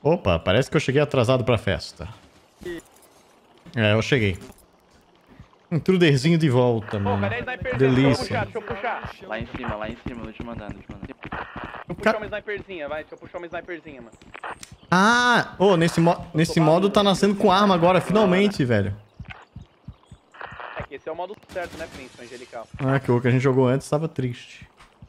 Opa, parece que eu cheguei atrasado pra festa. É, eu cheguei. Intruderzinho de volta, mano. Delícia. Deixa eu puxar. Lá em cima, no te mandando, no te mandando. Deixa eu puxar uma sniperzinha, vai. Deixa eu puxar uma sniperzinha, mano. Ah! Ô, nesse modo tá nascendo com arma agora, finalmente, velho. É que esse é o modo certo, né, Príncipe Angelical? Ah, que o que a gente jogou antes tava triste.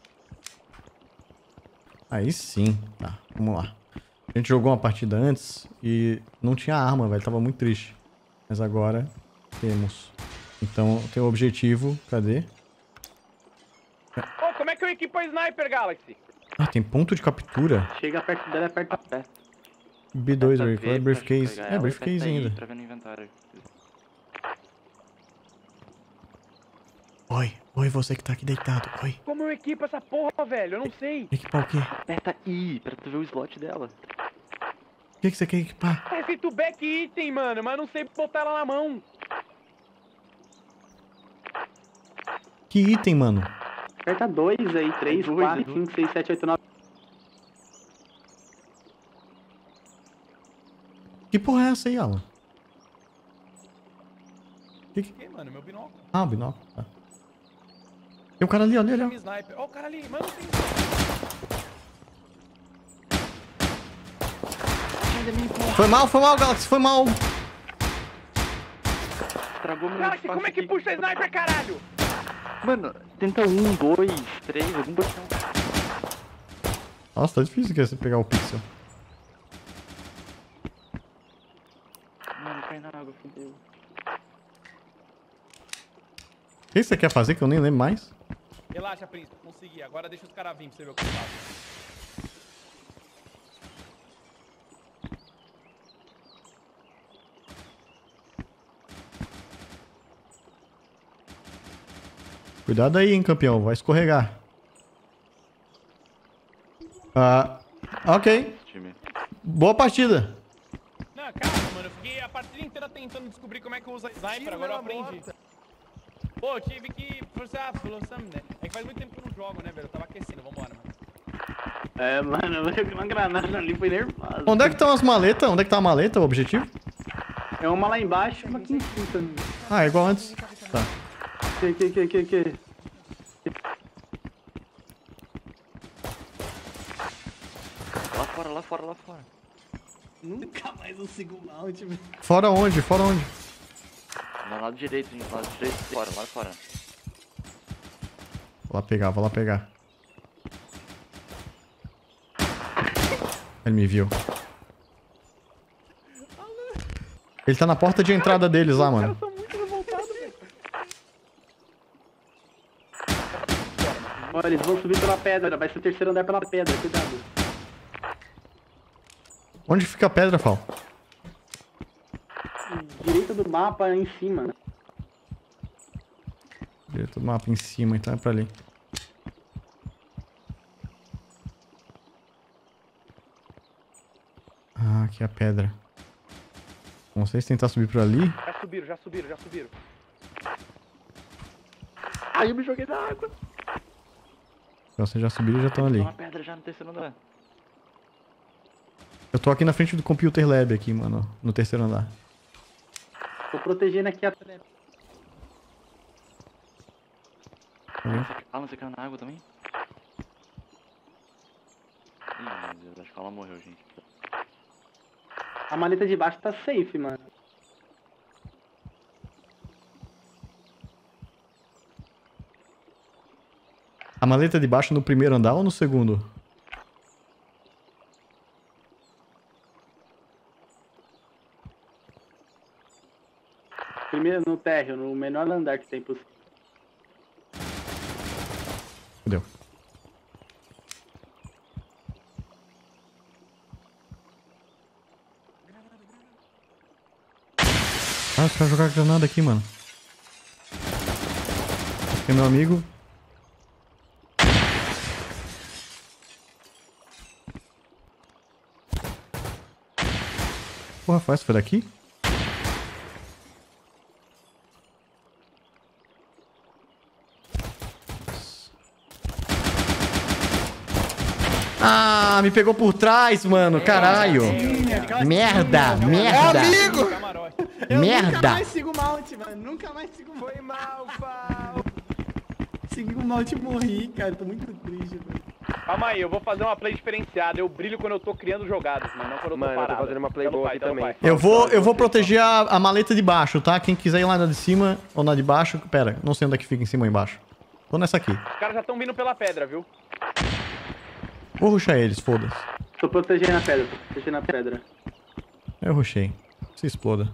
Aí sim. Tá, vamos lá. A gente jogou uma partida antes e não tinha arma, velho. Tava muito triste. Mas agora temos. Então tem o objetivo. Cadê? Ô, como é que eu equipo a Sniper, Galaxy? Ah, tem ponto de captura. Chega perto dela, aperta pé. B2, require briefcase. É, briefcase ainda. Pra ver no inventário. Oi, você que tá aqui deitado. Oi. Como eu equipo essa porra, velho? Eu não sei. Equipar o quê? Aperta I, pra tu ver o slot dela. O que você quer equipar? Tá escrito back item, mano, mas eu não sei botar ela na mão. Que item, mano? Aperta 2 aí, 3, 4, 5, 6, 7, 8, 9. Que porra é essa aí, Alan? Que, mano? Meu binóculo. Ah, o binóculo. Tá. Tem um cara ali, olha. Tem sniper. Ó, o cara ali, mano, tem. Foi mal, Galaxy, foi mal. Estragou meu Galaxy, como é que puxa a sniper, caralho? Mano, tenta 1, 2, 3, algum botão. Nossa, tá difícil aqui você pegar o pixel. Mano, cai na água, fudeu. O que você quer fazer que eu nem lembro mais? Relaxa, Príncipe, consegui. Agora deixa os caras virem pra você ver o que eu faço. Cuidado aí, hein, campeão. Vai escorregar. Ah, ok. Boa partida. Não, calma, mano. Eu fiquei a partida inteira tentando descobrir como é que eu uso a sniper. Agora eu aprendi. Pô, eu tive que forçar a solução, né? É que faz muito tempo que eu não jogo, né, velho? Eu tava aquecendo. Vambora, mano. É, mano, eu vi uma granada ali, foi nervoso. Onde é que estão as maletas? Onde é que tá a maleta, o objetivo? É uma lá embaixo e uma aqui em cima também. Ah, é igual antes. Tá. Que? Lá fora. Nunca mais eu sigo o mount, velho. Fora onde? No lado direito, gente. Lado direito, lá fora. Vou lá pegar. Ele me viu. Ele tá na porta de entrada deles lá, mano. Eu sou muito revoltado, velho. Olha, eles vão subir pela pedra. Vai ser o terceiro andar pela pedra, cuidado. Onde fica a pedra, Fal? Direita do mapa, em cima. Direito do mapa em cima, então é pra ali. Ah, aqui é a pedra. Não sei se tentar subir por ali. Já subiram. Ai, eu me joguei na água. Então vocês já subiram e já estão ali. Tem uma pedra já no terceiro andar. Eu tô aqui na frente do Computer Lab aqui, mano. No terceiro andar. Tô protegendo aqui atrás. Você caiu na água também? Ih, meu Deus, acho que ela morreu, gente. A maleta de baixo tá safe, mano. A maleta de baixo no primeiro andar ou no segundo? Primeiro no térreo, no menor andar que tem possível. Fudeu. Ah, os caras jogaram granada aqui, mano. Aqui é meu amigo. Porra, faz, foi daqui? Ah, me pegou por trás, mano. Caralho. Merda, merda. Amigo! Merda. Nunca mais sigo o Mount, mano. Nunca mais sigo o Mount. Foi mal, Fal. Segui o Mount e morri, cara. Tô muito triste, velho. Calma aí, eu vou fazer uma play diferenciada. Eu brilho quando eu tô criando jogadas, mano, não quando eu tô Mano, eu parado. tô fazendo uma play boa aqui também. Eu vou proteger a maleta de baixo, tá? Quem quiser ir lá na de cima ou na de baixo... Pera, não sei onde é que fica em cima ou embaixo. Tô nessa aqui. Os caras já estão vindo pela pedra, viu? Vou rushar eles, foda-se. Tô protegendo a pedra, tô protegendo a pedra. Eu rushei. Se exploda.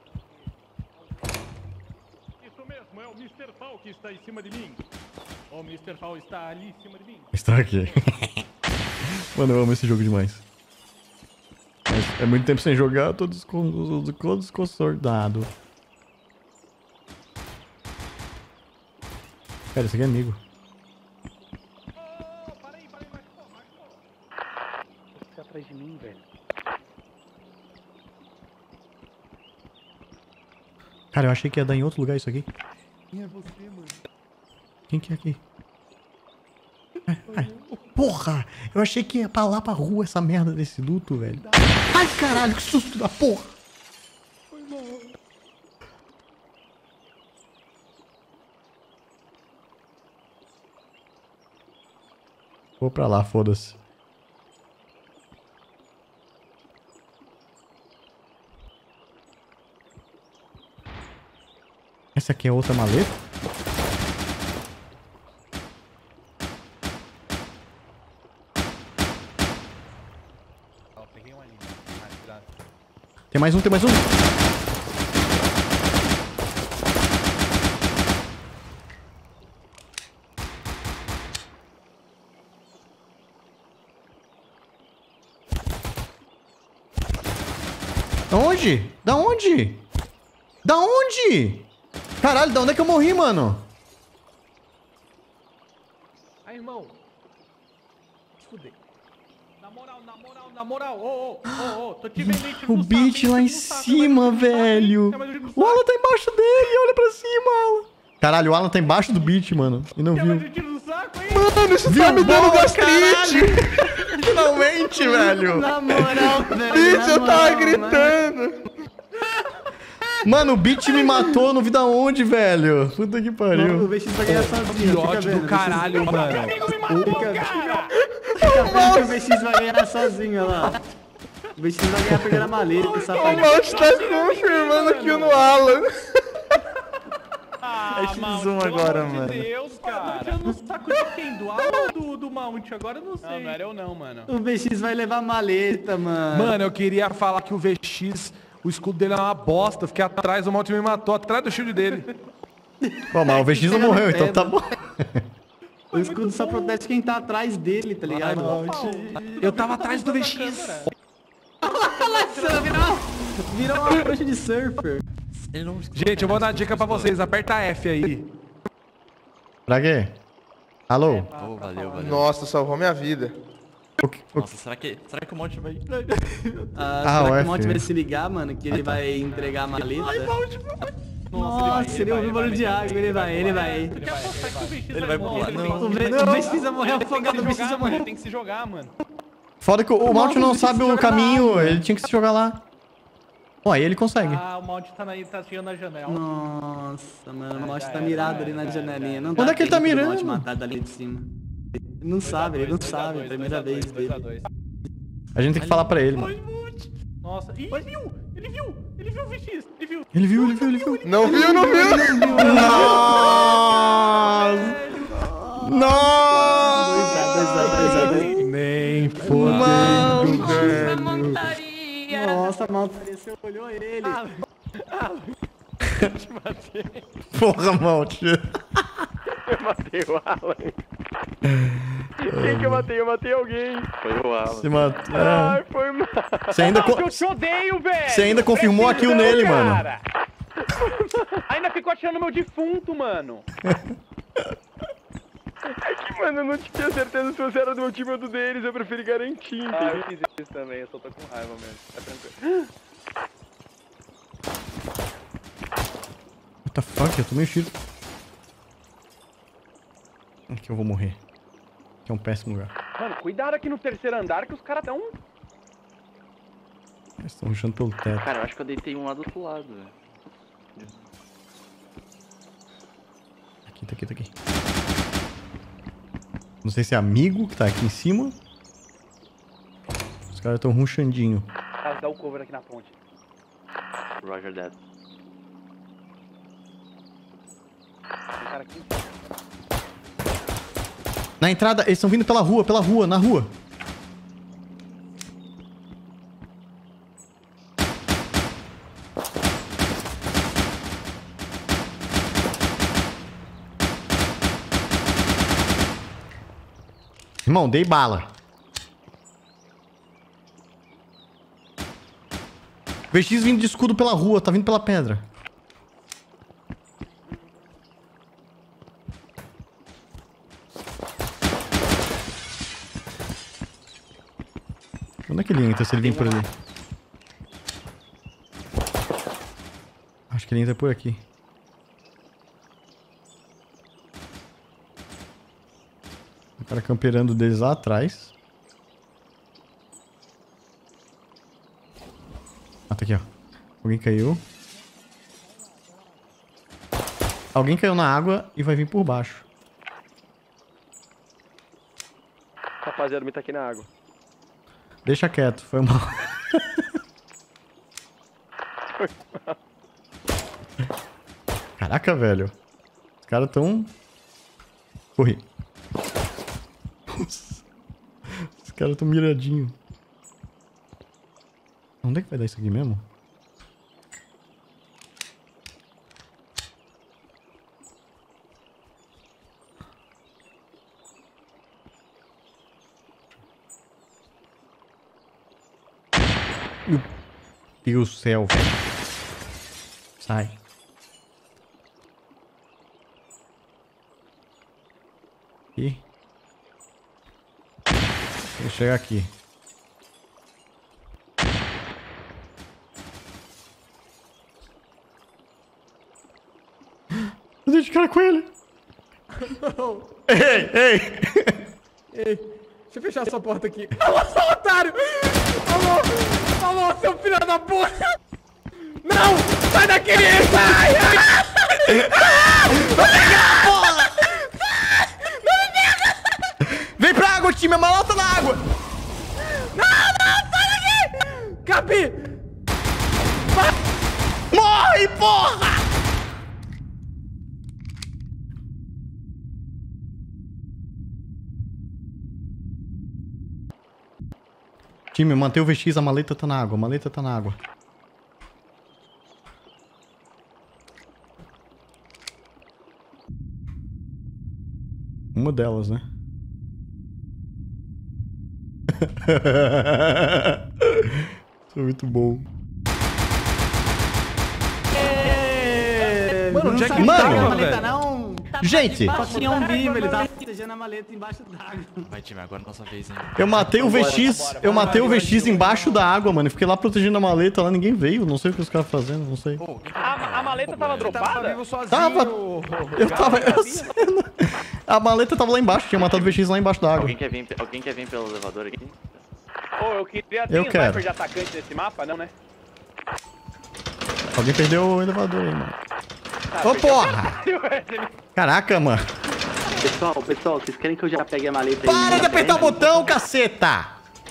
Isso mesmo, é o Mr. Fall que está em cima de mim. O Mr. Fall está ali em cima de mim. Está aqui. Mano, eu amo esse jogo demais. Mas é muito tempo sem jogar, todos consordado. Cara, esse aqui é amigo. Você atrás de mim, velho. Cara, eu achei que ia dar em outro lugar isso aqui. Quem é você, mano? Quem que é aqui? Ai, porra! Eu achei que ia pra lá pra rua essa merda desse duto, velho. Ai, caralho, que susto da porra! Foi mal. Vou pra lá, foda-se. Essa aqui é outra maleta? Tem mais um, tem mais um. Da onde? Da onde? Da onde? Caralho, da onde é que eu morri, mano? Aí, irmão. Se fuder. Na moral. Ô, tô te vendo aí, tiro O no beat saco, lá em tiro no saco, cima, vai, tiro no saco, velho. hein? Vai, tiro no O saco. Alan tá embaixo dele, olha pra cima, Alan. Caralho, o Alan tá embaixo do beat, mano. E não Vai, viu. tiro no saco, hein? Mano, isso Viu? tá me dando Boa, gastrite. Finalmente, velho. Na moral, velho. Bicho, na eu tava moral, gritando. Mano, o beat me matou, não vi da onde, velho. Puta que Mano, o pariu. VX vai ganhar sozinho. Que fica ódio vendo, do caralho, mano. Fica vendo que o VX vai ganhar sozinho, olha lá. O VX vai ganhar pegando a maleta, O safadinho. Malte tá confirmando aqui no Alan. Ah, É X1 agora, mano. Deus, cara. Eu no saco de quem? Do Alan ou do Mount? Agora eu não sei. Não, não era eu não, mano. O VX vai levar a maleta, mano. Mano, eu queria falar que o VX, o escudo dele é uma bosta. Eu fiquei atrás, o Mount me matou, atrás do shield dele. Pô, mas o VX não morreu, então tá bom. O escudo só protege quem tá atrás dele, tá ligado? Eu tava atrás do VX. Virou uma prancha de surfer. Gente, eu vou dar uma dica pra vocês. Aperta F aí. Pra quê? Alô? Oh, valeu. Nossa, salvou minha vida. Nossa, será que o Monte vai... Será o que F. o Monte vai se ligar, mano? Que ele vai entregar a maleta? Nossa, ele ouviu o barulho de água, ele vai. Ele vai pular, não. O VX vai morrer afogado, o VX vai morrer. Tem que se jogar, mano. Foda que o Mount não sabe o joga caminho, na água. ele tinha que se jogar lá. Ó, aí ele consegue. Ah, o Mount tá tirando na janela. Nossa, mano, o Monte tá mirado ali na janelinha. Não Onde é que ele tá tempo do mirando? Monte matar dali de cima. Ele não sabe, primeira vez dele. A gente tem que falar pra ele, mano. Nossa, ih, ele viu o VX, ele viu. Ele viu. Não viu. Nossa! Nem fodendo, velho. Nossa, a montaria, você olhou ele. Porra, Mount. Eu matei o Alan. Quem que eu matei? Eu matei alguém. Foi o Alan. Você matou. Ai, foi mal. Você ainda, Eu te odeio, velho. você ainda confirmou a kill nele, mano. Cara. Ainda ficou atirando meu defunto, mano. É que, mano, eu não tinha certeza se você era do meu time ou do deles. Eu preferi garantir, Ah, eu entendeu? fiz isso também, eu só tô com raiva mesmo. Tá tranquilo. What the fuck? Eu tomei o tiro. Aqui eu vou morrer. Aqui é um péssimo lugar. Mano, cuidado aqui no terceiro andar que os caras tão... Eles estão rushando pelo teto. Cara, eu acho que eu deitei um lá do outro lado, velho. Tá aqui. Não sei se é amigo que tá aqui em cima. Os caras tão ruxandinho. Cara, dá o cover aqui na ponte. Roger that. Tem cara aqui. Na entrada, eles estão vindo pela rua, na rua. Irmão, dei bala. VX vindo de escudo pela rua, tá vindo pela pedra. Onde é que ele entra se ele vem por ali? Acho que ele entra por aqui. O cara camperando deles lá atrás. Ah, tá aqui, ó. Alguém caiu. Alguém caiu na água e vai vir por baixo. Rapaziada, me tá aqui na água. Deixa quieto, foi mal. Caraca, velho. Os caras tão... Corri. Os caras tão miradinho. Onde é que vai dar isso aqui mesmo? Meu Deus do céu, velho. Sai. Aqui. Vou chegar aqui. Eu dei de cara com ele. Ei, ei. Ei, deixa eu fechar essa porta aqui. Alô, seu otário! Alô, seu filho da puta! Não! Sai daqui! Sai! Porra! Vem pra água, time! A malota na água! Não! Sai daqui! Capi! Morre, porra! Time, mantém o VX, a maleta tá na água, a maleta tá na água. Uma delas, né? Isso é muito bom. Mano, onde é que Mano! tá, maleta velho? não. Gente, Só tinha um vivo, ele tava protegendo a maleta embaixo d'água. Vai, time, agora é nossa vez, hein? eu matei o VX, eu matei o VX embaixo da água, mano. Fiquei lá protegendo a maleta, lá ninguém veio. Não sei o que os caras fazendo, não sei. Pô, quem que A maleta tava dropada? Vivo sozinho. Tava. Eu tava. A maleta tava lá embaixo, tinha matado o VX lá embaixo da água. Alguém quer vir pelo elevador aqui? Ô, eu queria ter Eu um quero. sniper de atacante nesse mapa, não, né? Alguém perdeu o elevador aí, mano. Ô, porra! Caraca, mano. Pessoal, vocês querem que eu já pegue a maleta aí? Para de apertar o botão, caceta!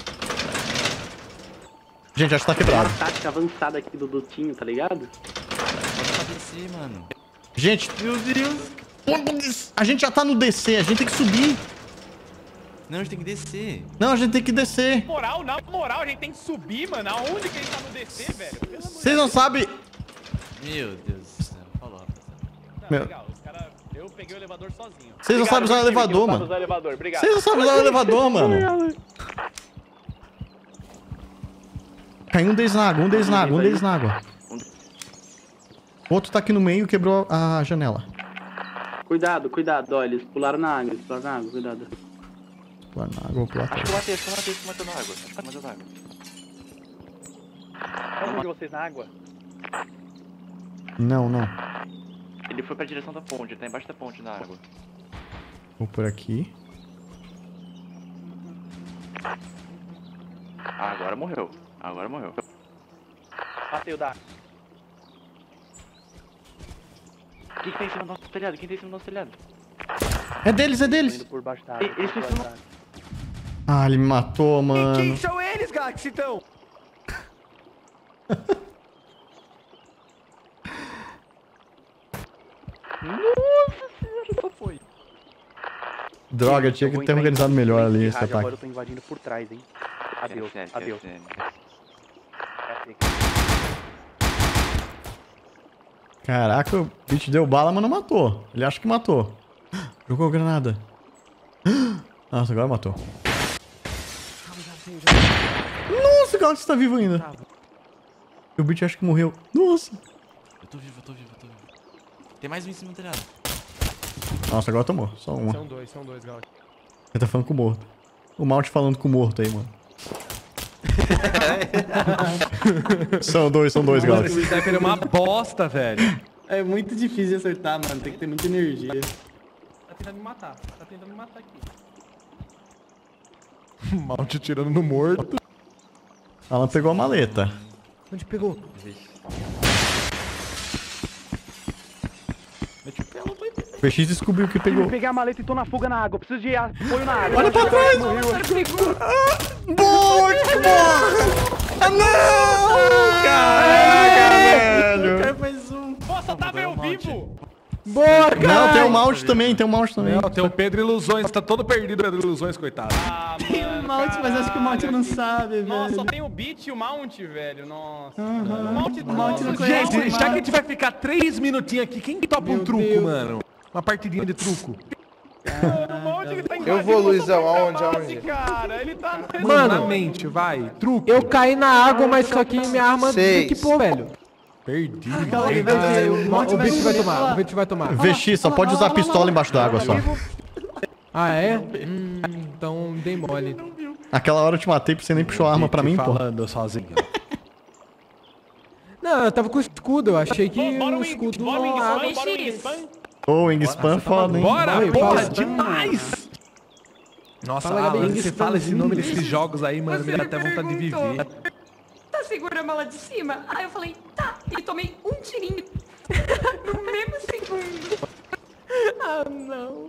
Gente, acho que tá Tem quebrado. uma tática avançada aqui do Dutinho, tá ligado? pode descer, mano? Gente, meu Deus. A gente já tá no DC, a gente tem que subir. Não, a gente tem que descer. Não, a gente tem que descer. Na moral, a gente tem que subir, mano. Aonde que a gente tá no DC, velho? Pelo amor de Vocês não sabem... Meu Deus do céu. Falou, rapaziada. Deus. Meu. Legal, os caras... Eu peguei o elevador sozinho. Vocês não sabem usar o elevador, mano. Usar o elevador. Obrigado. Vocês não sabem usar o elevador, mano. Caiu um deles na água, um deles na água, um deles na água. O outro tá aqui no meio e quebrou a janela. Cuidado, ó, eles pularam na água, cuidado. Pular na água, vou pular Acho que atrás. eu matei esse que matou na água. Acho que matou na água. Vamos de vocês na água. Não, não. Ele foi pra direção da ponte, ele tá embaixo da ponte na água. Vou por aqui. Agora morreu. Agora morreu. Matei o Dark. Quem que tá em cima do nosso telhado? Quem tá em cima do nosso telhado? É deles, é deles. Por baixo da água. Eles estão Ah, ele me matou, mano. Quem são eles, Gax, então? Nossa senhora, só foi. Droga, tinha que ter organizado melhor ali esse Agora ataque. eu tô invadindo por trás, hein. Adeus, Sério, adeus. sério. Caraca, o bicho deu bala, mas não matou. Ele acha que matou. Jogou granada. Nossa, agora matou. Nossa, o Galaxy tá vivo ainda. E o bicho acha que morreu. Nossa. Eu tô vivo, eu tô vivo, eu tô vivo. Tem mais um em cima do telhado. Nossa, agora tomou. Só uma. São dois, Galaxy. Ele tá falando com o morto. O Mount falando com o morto aí, mano. São dois, Galaxy. Esse sniper é uma bosta, velho. É muito difícil de acertar, mano. Tem que ter muita energia. Tá tentando me matar. Tá tentando me matar aqui. Mount tirando no morto. Alan pegou a maleta. Onde pegou? O PX descobriu que pegou. Eu peguei a maleta e tô na fuga na água. Preciso de apoio na água. Olha pra trás! Morte, morre! Ah, não! Caraca, velho! Mais um. Nossa, tá meio vivo! Boa, cara! Não, tem o Mount também, tem o Mount também. Não, tem o Pedro Ilusões, tá todo perdido o Pedro Ilusões, coitado. Ah, Tem o Mount, mas acho que o Mount não sabe, velho. Nossa, só tem o Beat e o Mount, velho. Nossa. O Mount não nossa, conhece. Gente, já que a gente vai ficar 3 minutinhos aqui, quem que topa um truco, mano? Uma partidinha de truco. o Mount, ele tá Eu vou, Luizão, aonde, base, cara. Ele tá... Mano, na mente, vai. Truco. Eu caí na água, mas só que minha arma Seis. equipou, velho. Perdi. O bicho vai tomar, o bicho vai tomar. VX, só pode usar pistola embaixo da água só. Ah, é? Então dei mole. Aquela hora eu te matei porque você nem puxou a arma pra mim, pô. Falando sozinho. Não, eu tava com o escudo, eu achei que Bora o o escudo Bora o não... Wing Spam, bora o Wing Spam. Ô, Wing Spam foda, hein? Bora, Vai, porra, fala. demais! Nossa, Fala, Alan, Gabi, você fala esse nome desses jogos aí, mano, me dá até vontade de viver. Tá segurando lá de cima? Aí eu falei, tá. E tomei um tirinho no mesmo segundo. Ah, não.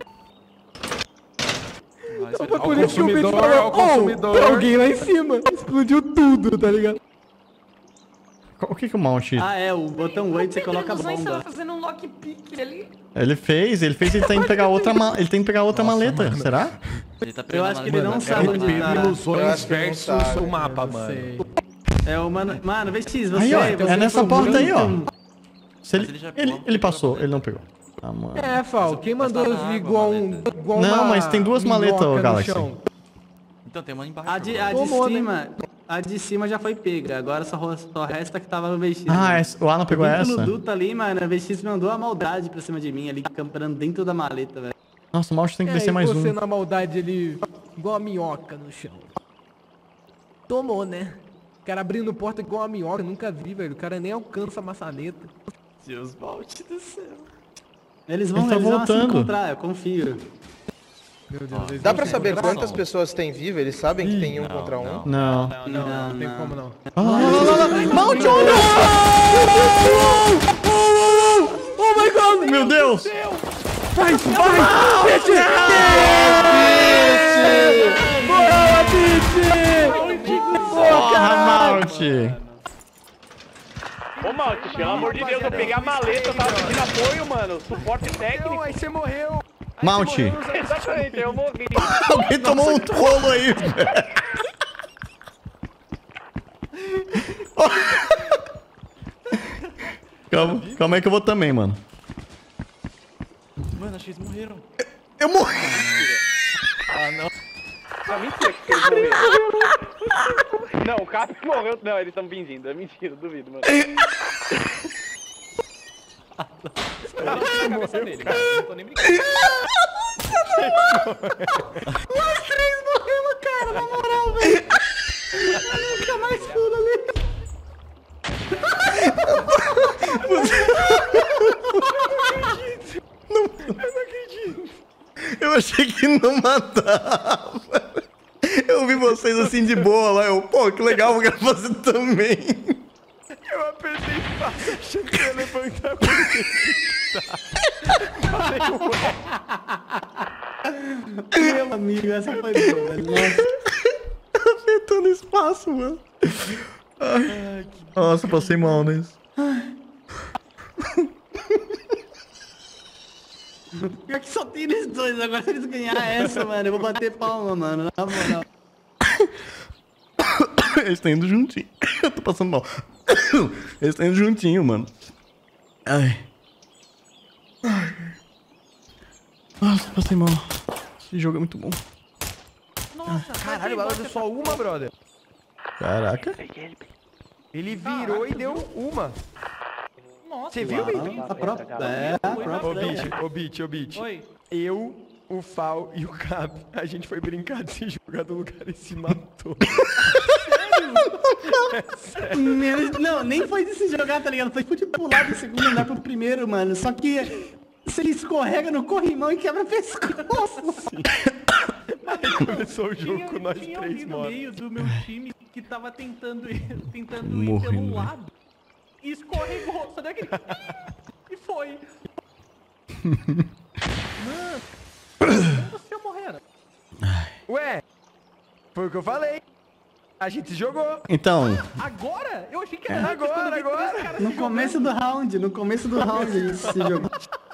Ó Foi o por isso que o bicho consumidor, ó o falou, consumidor. tem alguém lá em cima. Explodiu tudo, tá ligado? O que que o Mount... Ah, é, o botão 8 você coloca a Você tava bomba. fazendo um lockpick ali. Ele tem que pegar outra, ele tem que pegar outra maleta, será? Ele tá Eu pegando acho a que ele não maleta. sabe É onde Pedro tá. Eu Ilusões acho que não versus sabe. o mapa, Não mano. sei. É o mano... Mano, VX, você... Aí, ó, você é nessa foi porta aí, ó. muito- Se Mas ele já ele pulou. passou, ele não pegou. Ah, mano. É, Fal, quem mandou tá eu na vir água, igual maleta. igual Não, uma mas tem duas maletas, minhoca ô, no Galaxy. chão? Então tem uma embaixo. A de Tomou, né? cima... A de cima já foi pega, agora só resta que tava no VX. Ah, né? o Alan pegou Eu vim essa? no duto ali, mano, a VX mandou a maldade pra cima de mim ali, camperando dentro da maleta, velho. Nossa, o Mount tem que descer e mais você um. na maldade ali, igual a minhoca no chão. Tomou, né? O cara abrindo porta igual a minhoca, nunca vi, velho. O cara nem alcança a maçaneta. Deus, Mount do céu. Eles vão, Ele tá eles vão se voltando. encontrar, eu confio. Meu Deus, eles Dá vão pra se saber encontrar. quantas pessoas tem vivo? Eles sabem que tem um contra um? Não. Não. Não tem como não. Mount, oh my god! Meu Deus! Vai! Bitch! Boa, bitch! Porra, Mount! Ô, Mount, pelo amor de Deus, eu peguei a maleta, eu tava pedindo apoio, mano. Suporte técnico. Aí você morreu. Mount! Exatamente, eu morri. Alguém tomou um rolo aí, velho! Calma aí que eu vou também, mano. Mano, acho que eles morreram. Eu morri! Não, mentira que eles morreram. Não, o Cap morreu. Não, eles estão fingindo. É mentira, duvido, mano. Eu não deixei a cabeça dele, cara. Eu não tô nem brincando. Nós três morremos, cara, na moral, velho. Eu nunca mais pulo ali. Eu achei que não matava. Eu vi você vocês assim de boa lá. Eu, pô, que legal, vou querer fazer também. Eu apertei fácil, achando que ia levantar pra Meu amigo, essa foi boa, velho. Nossa. Apertando espaço, mano. Ai, nossa, passei mal nisso. Pior que só tem eles dois, agora se eles ganharem essa, mano, eu vou bater palma, mano, na moral. Eles estão indo juntinho. Eu tô passando mal. Eles estão indo juntinho, mano. Ai. Nossa, passei mal. Esse jogo é muito bom. Nossa, caralho, o Alan deu só uma, brother. Caraca. Ele virou e deu uma. Nossa, você viu, Bit? A própria. É, a própria. Ô, Bit. Oi. Eu, o Fal e o Cap, a gente foi brincar de se jogar no lugar e se matou. Sério? Não, nem foi de se jogar, tá ligado? Foi de pular do segundo andar pro primeiro, mano. Só que se ele escorrega no corrimão e quebra o pescoço. Aí começou o jogo com nós Tinha três alguém no mortos. meio do meu time que tava tentando ir pelo Morrendo. lado. E escorregou, só daqui. E foi. Mano, você ia morrer. Ué, foi o que eu falei. A gente jogou. Então, Agora? Eu achei que era antes, quando eu vi Agora. três caras No se começo do round a gente se jogou.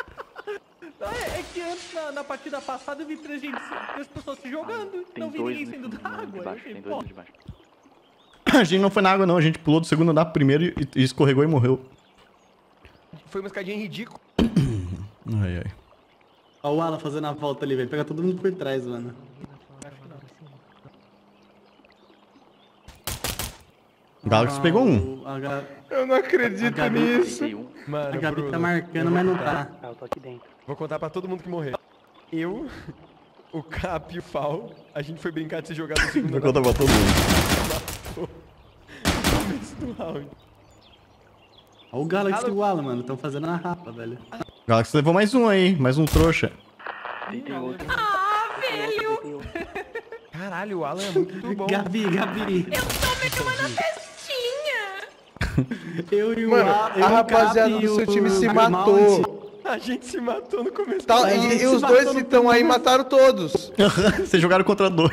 É que antes, na partida passada, eu vi três pessoas se jogando. Tem Não vi dois ninguém saindo da água. de Eu baixo, achei, tem pô, dois de baixo. a gente não foi na água, não. A gente pulou do segundo andar primeiro e escorregou e morreu. Foi uma escadinha ridícula. Ai, ai. Ó o Alan fazendo a volta ali, velho. Pega todo mundo por trás, mano. O Galaxy pegou um. Eu não acredito nisso. Peguei um. Mano, A Gabi Bruno, tá marcando, mas não tá. Ah, eu tô aqui dentro. vou contar pra todo mundo que morreu. Eu, o Cap e o Fal, a gente foi brincar de se jogar no segundo Vou andar contar pra todo mundo. no começo do round. Ó o Galaxy e o Alan, mano. Tão fazendo a rapa, velho. O Galaxy levou mais um aí, mais um trouxa. Tem outro. Ah, velho! Caralho, o Alan é muito bom. Gabi. Eu tomei uma na festinha! Eu e o Mano, Alan. a rapaziada do seu time se matou. A gente se matou no começo Tá, do round. e os dois que estão aí mataram todos. Vocês jogaram contra dois.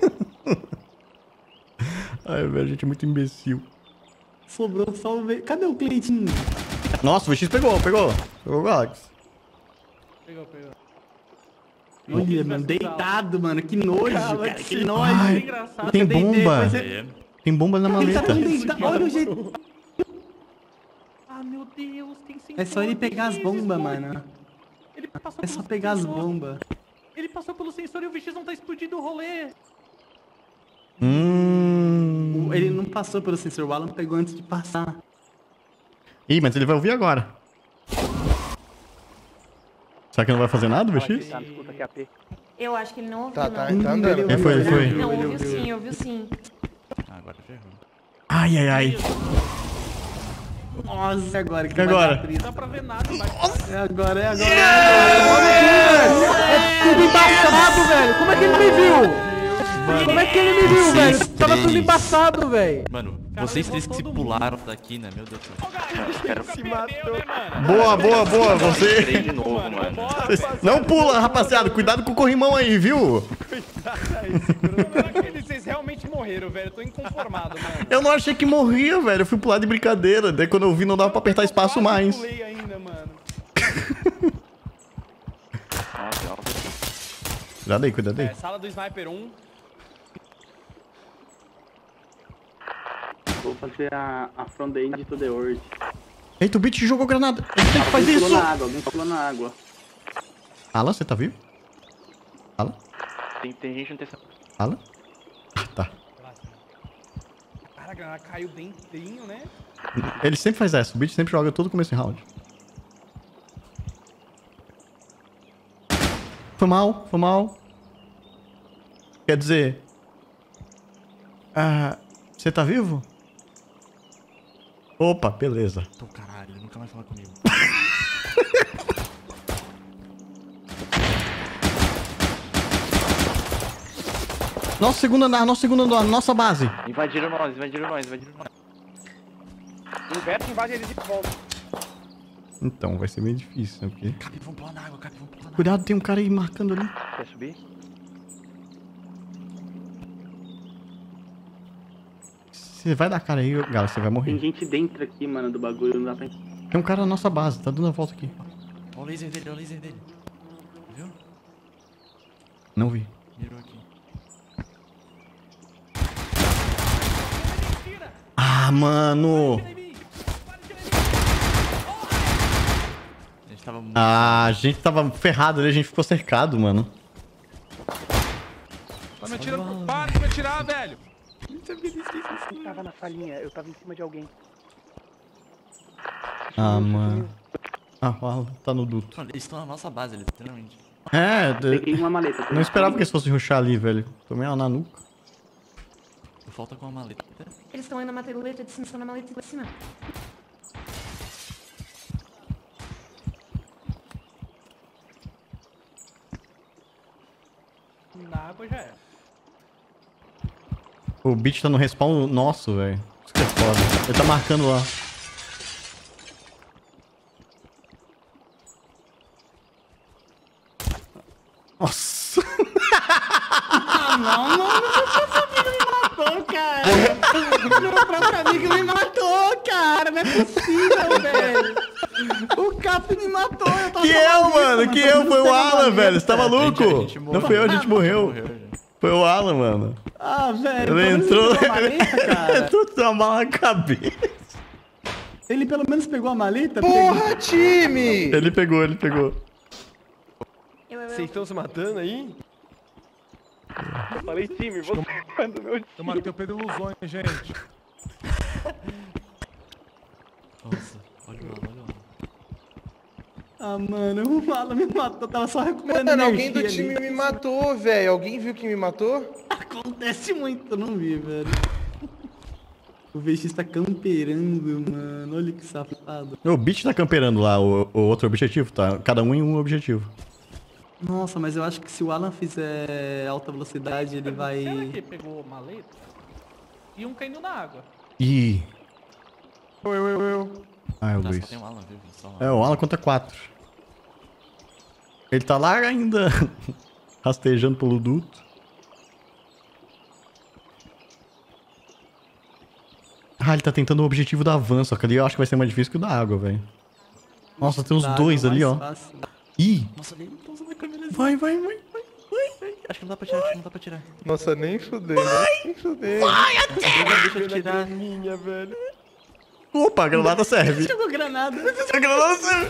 Ai, velho, a gente é muito imbecil. Sobrou só o... Cadê o Cleitinho? Nossa, o VX pegou. Pegou o Galaxy. Pegou. Olha, mano, deitado, mano. Que nojo, cara. Que nojo. Ai, Engraçado. tem Eu deitei, bomba. mas eu- Tem bomba na Ele tá maleta. tão deitado. Olha o jeito. Ah, meu Deus, tem sensor. É só ele pegar as bombas, mano. Ele passou É só pelo pegar as sensor. bombas. Ele passou pelo sensor e o VX não tá explodindo o rolê. Ele não passou pelo sensor. O Alan pegou antes de passar. Ih, mas ele vai ouvir agora. Será que não vai fazer nada, VX? Tá, escuta aqui, AP. Eu acho que ele não ouviu, Tá, não. tá andando. Ele foi. Não, ouviu sim, ouviu sim. Agora ferrou. Ai. Nossa, agora que E agora? vai dar triste. Não dá pra ver nada embaixo. É agora. Tudo embaçado, velho. Como é que ele me viu? Como é que ele me viu, velho? Vocês Tava tudo três. embaçado, velho. Mano, vocês três que se pularam daqui, né? Meu Deus do céu. Ô, galera, nunca se perdeu, matou. né, mano? Boa, você. Três de novo, mano. Não pula, rapaziada. Cuidado com o corrimão aí, viu? Não acredito, vocês realmente morreram, velho. Eu tô inconformado, mano. Eu não achei que morria, velho. Eu fui pular de brincadeira. Daí quando eu vi, não dava pra apertar espaço Eu quase mais. pulei ainda, mano. Nossa, Cuidado aí. Sala do Sniper 1. vou fazer a front-end to the world. Eita, o Beat jogou granada. Ele tem que fazer Alguém isso. pulou na água, alguém pulou na água. Alan, você tá vivo? Alan? Tem gente no terceiro. Alan? Tá. Cara, a granada caiu dentrinho, né? Ele sempre faz essa. O Beat sempre joga todo começo em round. Foi mal. Quer dizer... você tá vivo? Opa, beleza. Então, caralho, ele nunca vai falar comigo. Nosso segundo andar, nossa base. Invadiram nós. Inverte, invade eles e volta. Então, vai ser bem difícil, né? Porque... Capi, vamos pular na água, Capi, vamos pular na água. Cuidado, tem um cara aí marcando ali. Quer subir? Você vai dar cara aí, Galo, você vai Tem morrer. gente dentro aqui, mano, do bagulho, não dá pra... Tem um cara na nossa base, tá dando a volta aqui. Olha o laser dele, Viu? Não vi. Mirou aqui. Ah, mano! A gente tava muito... Ah, a gente tava ferrado ali, a gente ficou cercado, mano. Tá me atirando. Para de me atirar, velho. Eu tava na salinha, eu tava em cima de alguém. Ah, mano. Ah, o Alan tá no duto. Mano, eles estão na nossa base, literalmente. É, Peguei uma maleta. não esperava que eles fossem rushar ali, velho. Tomei uma na nuca. Falta com a maleta. Eles estão indo na maleta de cima, estão na maleta de cima. Na água já é. O Beat tá no respawn nosso, velho. Isso que é foda. Ele tá marcando lá. Nossa. Ah, não, me matou, cara. Meu próprio amigo me matou, cara. Não é possível, velho. O Cap me matou, eu tava... Que eu, mano? Que eu? Foi o Alan, velho. Você tá maluco? Não foi eu, a gente morreu. Foi o Alan, mano. Ah, velho. Ele entrou... Ele entrou com uma bala na cabeça. Ele pelo menos pegou a maleta? Porra, time! Ele pegou. Vocês estão se matando aí? Eu falei time, você quando meu Eu matei o Pedro Ilusões, gente. Nossa, olha lá. Ah, mano, o Alan me matou, tava só recuperando Mano, alguém do energia time ali. me matou, velho. Alguém viu que me matou? Acontece muito, eu não vi, velho. O VX tá camperando, mano. Olha que safado. O Beat tá camperando lá, o outro objetivo, tá? Cada um em um objetivo. Nossa, mas eu acho que se o Alan fizer alta velocidade, ele vai... Será que pegou maleta? E um caindo na água. Ih. Eu. Ah, é o Nossa, Luiz. tem um Alan, viu? Só É, o Alan conta 4. Ele tá lá ainda, rastejando pelo duto. Ah, ele tá tentando o objetivo do avanço, só que ali eu acho que vai ser mais difícil que o da água, velho. Nossa, tem uns Dá, dois é mais ali, ó. fácil. Ih! Nossa, ele tá usando a câmera. Vai. Acho que não dá pra tirar, Nossa, nem fudei, nem fudei. Deixa eu tirar. Minha, velho. Opa, a granada serve. Jogou granada. A granada serve.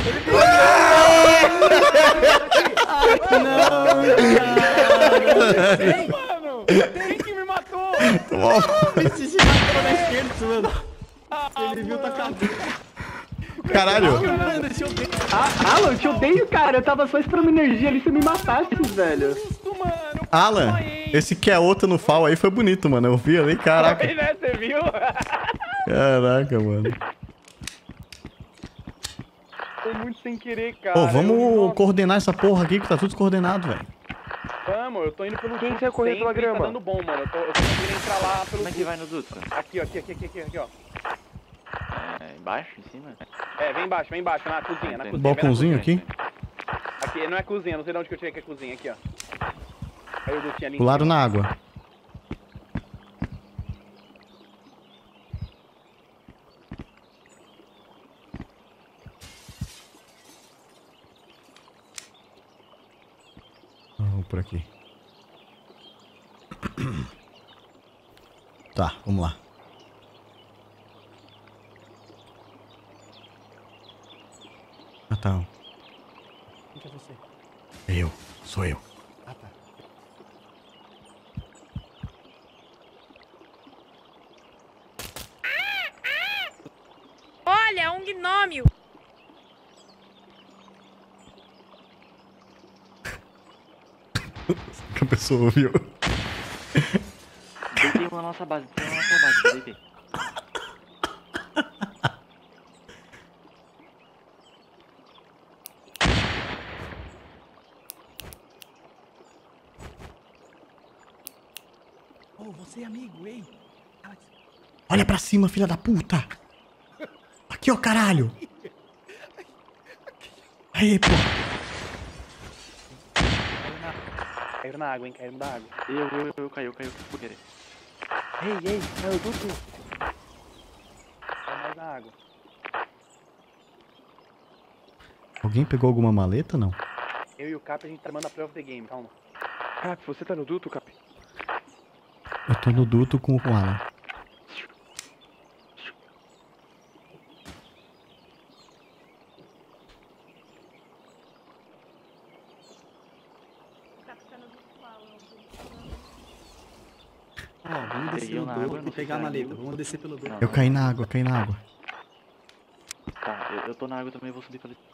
Mano, quem que me matou? Esse se matou na esquerda, mano. Ele viu tua cabeça. Caralho. Alan, eu te odeio, cara. Eu tava só esperando energia ali, você me matasse, velho. Mano, Alan, esse que é outra no FAL aí foi bonito, mano. Eu vi ali, caraca. foi, né? Você viu? Caraca, mano. Foi muito sem querer, cara. Ô, vamos Nossa, coordenar essa porra aqui que tá tudo descoordenado, velho. Vamos, eu tô indo pelo Quem duto quer correr pela sempre, tá grama? dando bom, mano. Eu tô conseguindo entrar lá pelo Como é que vai no duto? Aqui, ó, aqui, ó. É, embaixo, em cima? É, vem embaixo, na cozinha, Balcãozinho aqui. Aqui, não é cozinha, não sei de onde que eu tirei que é cozinha, aqui, ó. Aí o dutinho ali. Pularam na água. Vamos por aqui. Tá, vamos lá. Ah, tá. Quem que é você? Sou eu. Ah, tá. Olha, é um gnômio. Que a pessoa ouviu. Deitei na nossa base, deitei. você, amigo, ei. Olha pra cima, filha da puta. Aqui, ó, caralho. Aí, pô. Caíram na água, hein? Caíram da água. Eu caí, por querer. Ei, caiu tudo. Caiu mais na água. Alguém pegou alguma maleta, não? Eu e o Cap, a gente tá armando a play of the game, calma. Cap, você tá no duto, Cap? Eu tô no duto com o Alan. Ó, vamos descer no duto e pegar a maleta. Vamos descer pelo duto. Eu caí na água, Tá, eu tô na água também, vou subir pra ali.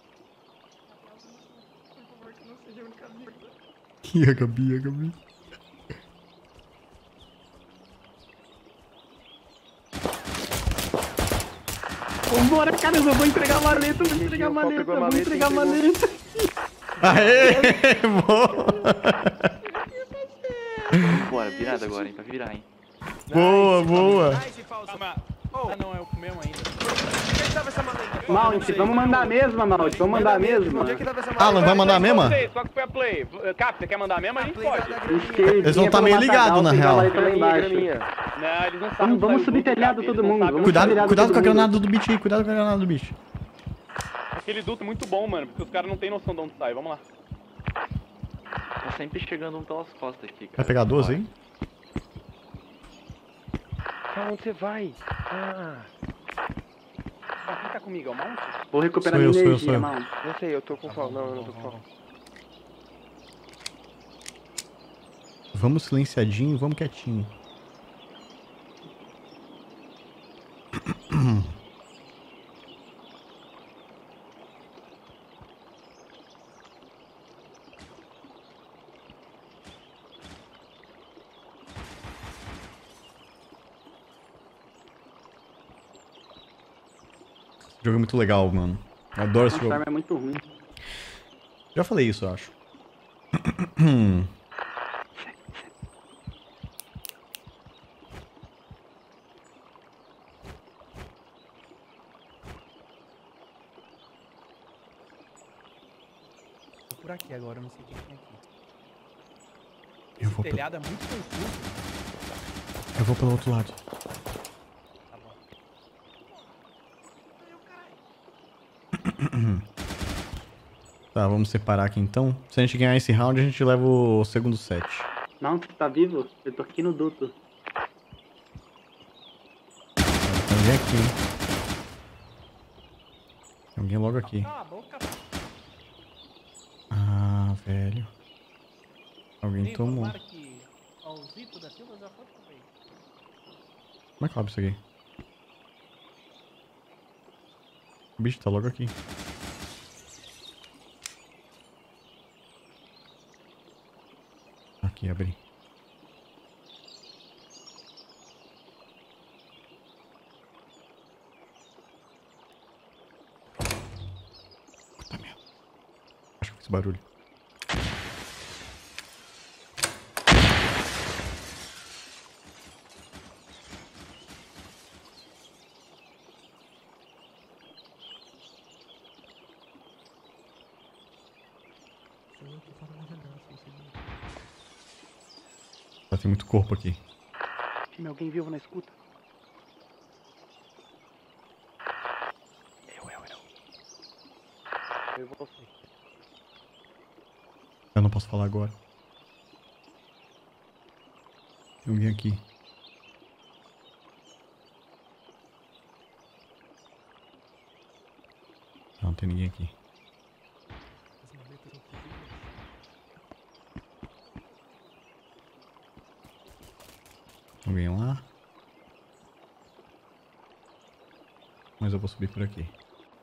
Por favor, que não seja a única vida. E a Gabi. Vambora, cara, eu vou entregar a maleta, vou entregar a maleta. Aê, boa. Bora, virada agora, hein, pra virar, hein. Boa. Ah, não, é o mesmo ainda. Mount, vamos mandar a mesma, Mount. Vamos mandar a mesma. Alan, vai mandar a mesma? Só que foi a play. Cap, você quer mandar a mesma? A gente pode. Eles vão estar meio ligados, na real. Não, eles não sabem. Vamos subir telhado todo mundo. Cuidado com a granada do bicho aí, Aquele duto é muito bom, mano, porque os caras não tem noção de onde sai. Vamos lá. Tá sempre chegando um pelas costas aqui, cara. Vai pegar 12 aí? Pra onde você vai? Quem tá comigo? É o Mount? Vou recuperar Sou minha eu. energia, Mount. Não sei, eu tô com fome. Não, eu não tô com fome. Vamos silenciadinho, vamos quietinho. Esse jogo é muito legal, mano. Eu adoro esse jogo. é muito ruim. Já falei isso, eu acho. Tô por aqui agora, eu não sei o que tem aqui. Eu vou, Telhado é muito confuso. eu vou pelo outro lado. Tá bom. Tá, vamos separar aqui então. Se a gente ganhar esse round, a gente leva o segundo set. Mount, tá vivo? Eu tô aqui no duto. Tem alguém aqui, hein? Tem alguém logo aqui. Cala a boca. Ah, velho. Alguém tomou. Que o Zito da Silva já foi também. Como é que abre isso aqui? O bicho tá logo aqui. Aqui, abri. Puta merda. Acho que foi esse barulho. Tem muito corpo aqui. Time, alguém vivo na escuta? Eu vou você. Eu não posso falar agora. Tem alguém aqui. Não tem ninguém aqui. Alguém lá? Mas eu vou subir por aqui.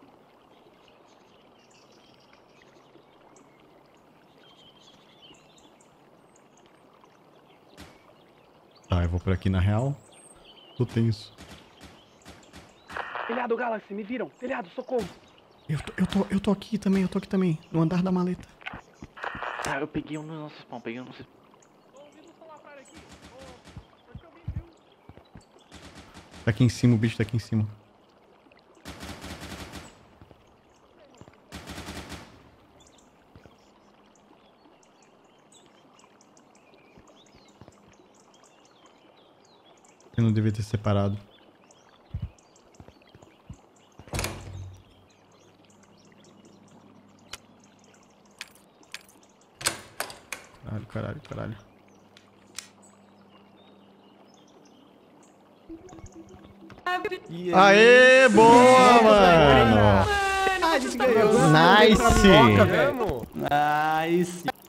Tá, eu vou por aqui na real. Tô tenso. Telhado, Galaxy, me viram. Telhado, socorro. Eu tô aqui também, no andar da maleta. Tá, eu peguei um no nosso spawn, Tá aqui em cima, o bicho tá aqui em cima. Eu não devia ter separado. Caralho, caralho, caralho. Aê, boa, mano! A gente ganhou. Nice! Ganhamos. Nice.